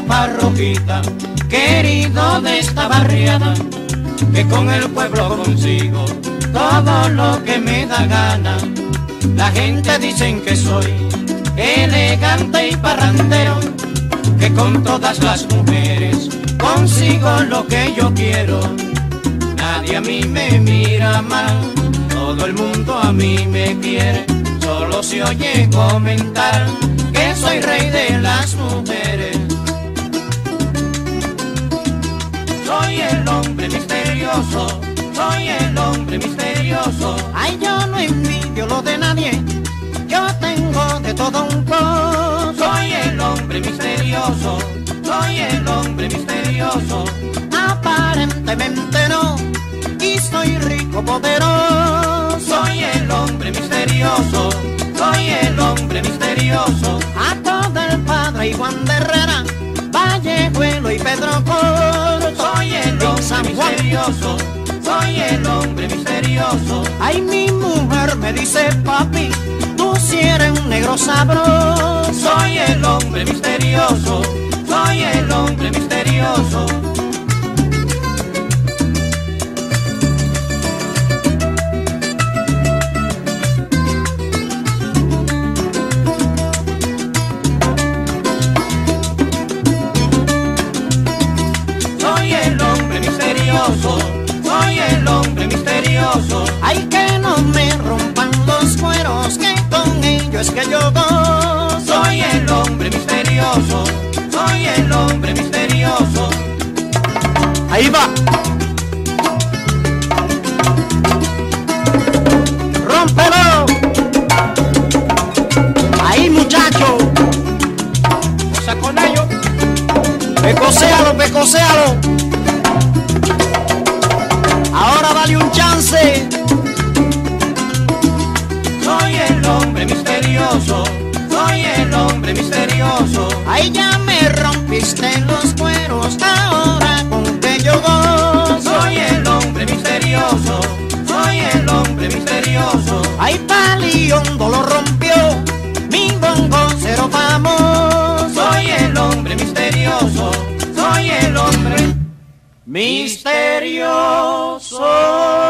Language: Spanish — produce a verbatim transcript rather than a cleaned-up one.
parroquita, querido de esta barriada, que con el pueblo consigo todo lo que me da gana. La gente dicen que soy elegante y parrandero, que con todas las mujeres consigo lo que yo quiero. Nadie a mí me mira mal, todo el mundo a mí me quiere. Solo se oye comentar que soy rey de las mujeres. Soy el hombre misterioso, soy el hombre misterioso. Ay, yo no envidio lo de nadie, yo tengo de todo un poco. Soy el hombre misterioso, soy el hombre misterioso. Aparentemente no, y soy rico poderoso. Soy el hombre misterioso, soy el hombre misterioso. A todo el Padre y Juan de Herrera, Vallejuelo y Pedro Coro. Soy el hombre misterioso, soy el hombre misterioso. Ay, mi mujer me dice, papi, tú si eres un negro sabroso. Soy el hombre misterioso, soy el hombre misterioso. Soy el hombre misterioso, soy el hombre misterioso. Ay, que no me rompan los cueros, que con ellos es que yo gozo. Soy el hombre misterioso, soy el hombre misterioso. Ahí va. ¡Rómpelo! Ahí, muchacho. Cosa con ello. Pecocéalo, pecocéalo. Ahora dale un chance. Soy el hombre misterioso, soy el hombre misterioso. Ahí ya me rompiste los cueros, ahora con que yo gozo. Soy el hombre misterioso, soy el hombre misterioso. Ay, Paliondo lo rompió, mi bongo cero famoso. Soy el hombre misterioso, soy el hombre misterioso.